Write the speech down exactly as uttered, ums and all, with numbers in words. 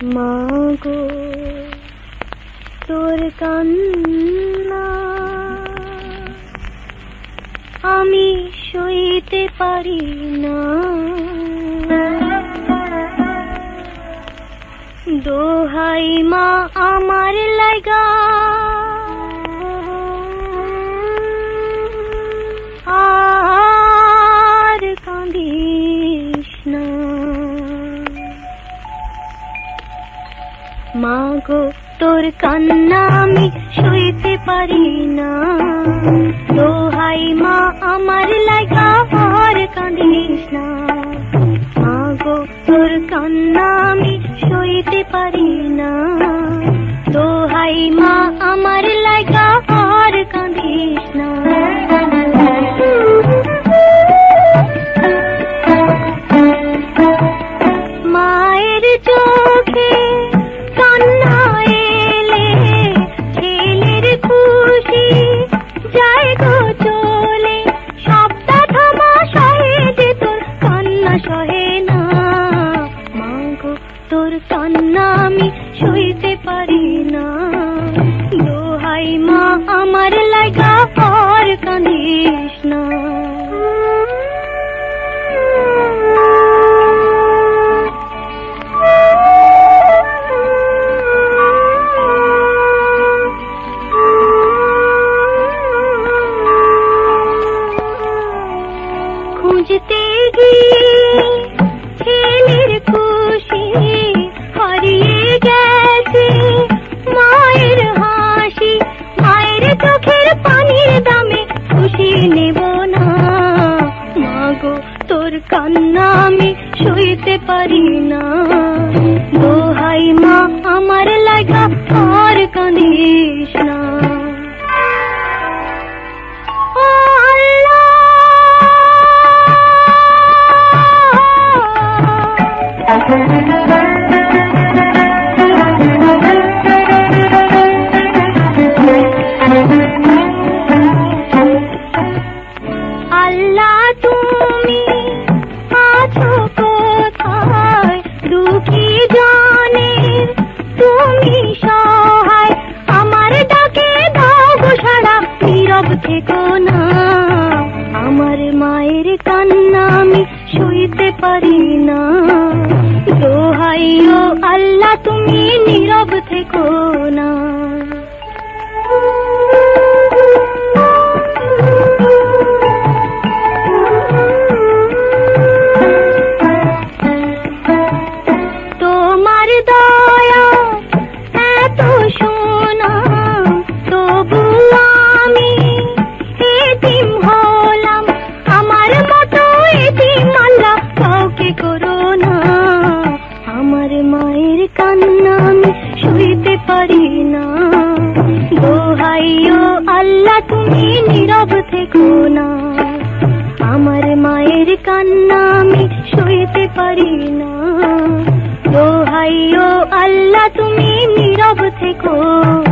মাগো তোর কান্না আমি সইতে পারি না, দোহাই মা আমার লাগা আর কাঁদিস না। মাগো তোর কান্না আমি সইতে পারি না, দোহাই মা আমার লাগা আর কাঁদিস না। মাগো তোর কান্না আমি সইতে পারি না, দোহাই মা আমার লাগা আর কাঁদিস না। মায়ের চোখে কান্না এলে ছেলের খুশি যায় গো চলে, সবটা থামা সহে যে তোর কান্না সহে না। মাগো তোর কান্না আমি সইতে পারি না, দোহাই মা আমার লাগা আর কাঁদিস না। খুঁজতে গিয়ে ছেলের খুশি হারিয়ে গেছে মায়ের হাসি, মায়ের চোখের পানির দামে খুশি নেব না। মাগো তোর কান্না আমি সইতে পারি না, দোহাই মা আমার লাগা আর কাঁদিস না। আল্লাহ তুমি আছো কোথায়, দুঃখী জানের তুমি সহায়, আমার ডাকে দাও গো সাড়া নীরব থেকো না। আমার মায়ের কান্না আমি সইতে পারি না, দোহাই ও আল্লাহ তুমি নীরব থেকো না। তোমার দয়া এত সোনা তবু আমি এতিম হলাম, আমার মতো এতিম আল্লাহ কাউকে করো না। আমার মায়ের কান্না আমি সইতে পারি না, দোহাই ও আল্লাহ তুমি নীরব থেকো না। আমার মায়ের কান্না আমি সইতে পারি না, দোহাই ও আল্লাহ তুমি নীরব থেকো।